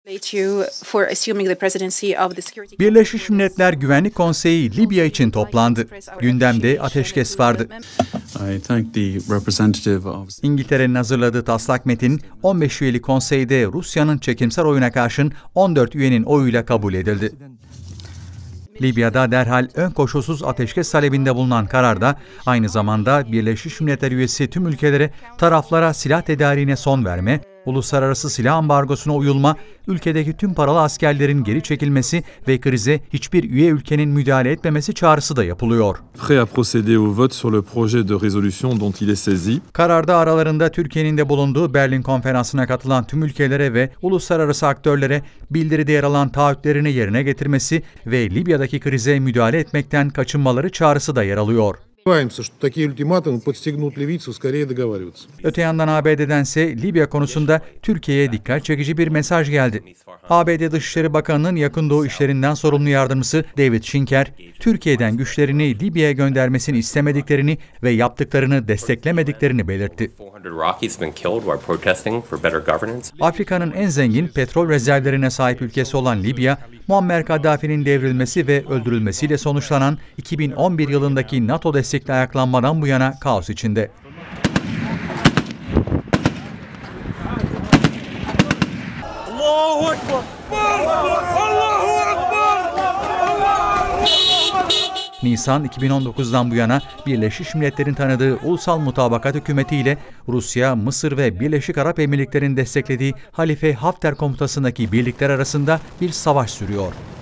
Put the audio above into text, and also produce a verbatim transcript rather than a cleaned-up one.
Birleşmiş Milletler Güvenlik Konseyi Libya için toplandı. Gündemde ateşkes vardı. İngiltere'nin hazırladığı taslak metin on beş üyeli konseyde Rusya'nın çekimser oyuna karşın on dört üyenin oyuyla kabul edildi. Libya'da derhal ön koşulsuz ateşkes talebinde bulunan kararda aynı zamanda Birleşmiş Milletler üyesi tüm ülkelere taraflara silah tedariğine son verme, uluslararası silah ambargosuna uyulma, ülkedeki tüm paralı askerlerin geri çekilmesi ve krize hiçbir üye ülkenin müdahale etmemesi çağrısı da yapılıyor. Kararda aralarında Türkiye'nin de bulunduğu Berlin Konferansı'na katılan tüm ülkelere ve uluslararası aktörlere bildiride yer alan taahhütlerini yerine getirmesi ve Libya'daki krize müdahale etmekten kaçınmaları çağrısı da yer alıyor. Öte yandan A B D'dense Libya konusunda Türkiye'ye dikkat çekici bir mesaj geldi. A B D Dışişleri Bakanı'nın Yakın Doğu işlerinden sorumlu yardımcısı David Schinker, Türkiye'den güçlerini Libya'ya göndermesini istemediklerini ve yaptıklarını desteklemediklerini belirtti. Afrika'nın en zengin petrol rezervlerine sahip ülkesi olan Libya, Muammer Kaddafi'nin devrilmesi ve öldürülmesiyle sonuçlanan iki bin on bir yılındaki NATO destekli ayaklanmadan bu yana kaos içinde. Allahu Ekber! Allahu Ekber! Nisan iki bin on dokuz'dan bu yana Birleşmiş Milletler'in tanıdığı Ulusal Mutabakat Hükümeti ile Rusya, Mısır ve Birleşik Arap Emirlikleri'nin desteklediği Halife Hafter komutasındaki birlikler arasında bir savaş sürüyor.